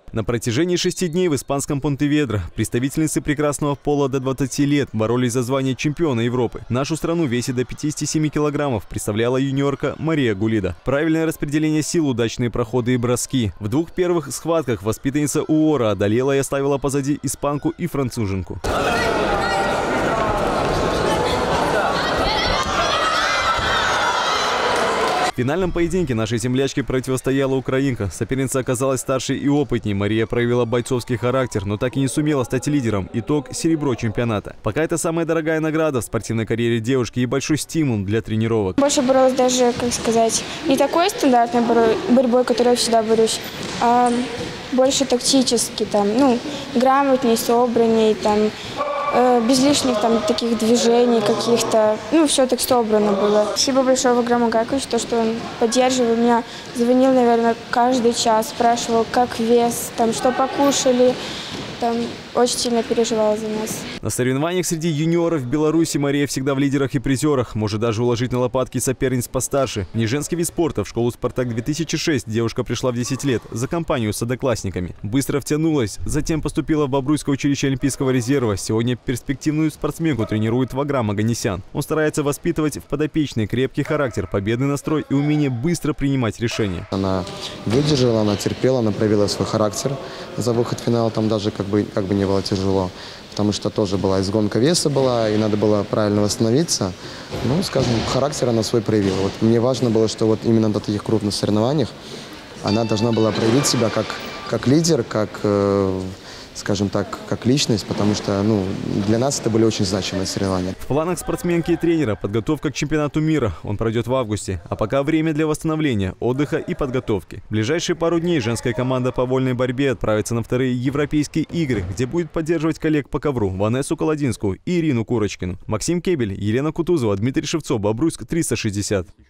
На протяжении 6 дней в испанском Понтеведро представительницы прекрасного пола до 20 лет боролись за звание чемпиона Европы. Нашу страну в весе до 57 килограммов представляла юниорка Мария Гулида. Правильное распределение сил, удачные проходы и броски. В двух первых схватках воспитанница УОРа одолела и оставила позади испанку и француженку. В финальном поединке нашей землячке противостояла украинка. Соперница оказалась старше и опытней. Мария проявила бойцовский характер, но так и не сумела стать лидером. Итог – серебро чемпионата. Пока это самая дорогая награда в спортивной карьере девушки и большой стимул для тренировок. Больше боролась даже, как сказать, не такой стандартной борьбой, которой я всегда борюсь, а больше тактически, грамотней, собранней, без лишних таких движений каких-то. Все так собрано было. Спасибо большое Ваграму Гаковичу, то, что он поддерживал меня. Звонил, наверное, каждый час, спрашивал, как вес, что покушали. Очень сильно переживала за нас. На соревнованиях среди юниоров Беларуси Мария всегда в лидерах и призерах. Может даже уложить на лопатки соперниц постарше. Не женский вид спорта. В школу «Спартак-2006» девушка пришла в 10 лет за компанию с одноклассниками. Быстро втянулась, затем поступила в Бобруйское училище Олимпийского резерва. Сегодня перспективную спортсменку тренирует Ваграм Оганесян. Он старается воспитывать в подопечной крепкий характер, победный настрой и умение быстро принимать решения. Она выдержала, она терпела, она проявила свой характер за выход в финал. Там даже как бы не было тяжело, потому что тоже была изгонка веса была, и надо было правильно восстановиться. Скажем, характер она свой проявила. Мне важно было, что именно на таких крупных соревнованиях она должна была проявить себя как лидер, скажем так, как личность, потому что для нас это были очень значимые соревнования. В планах спортсменки и тренера подготовка к чемпионату мира. Он пройдет в августе. А пока время для восстановления, отдыха и подготовки. В ближайшие пару дней женская команда по вольной борьбе отправится на вторые европейские игры, где будет поддерживать коллег по ковру Ванессу Колодинскую и Ирину Курочкину. Максим Кебель, Елена Кутузова, Дмитрий Шевцов, Бобруйск 360.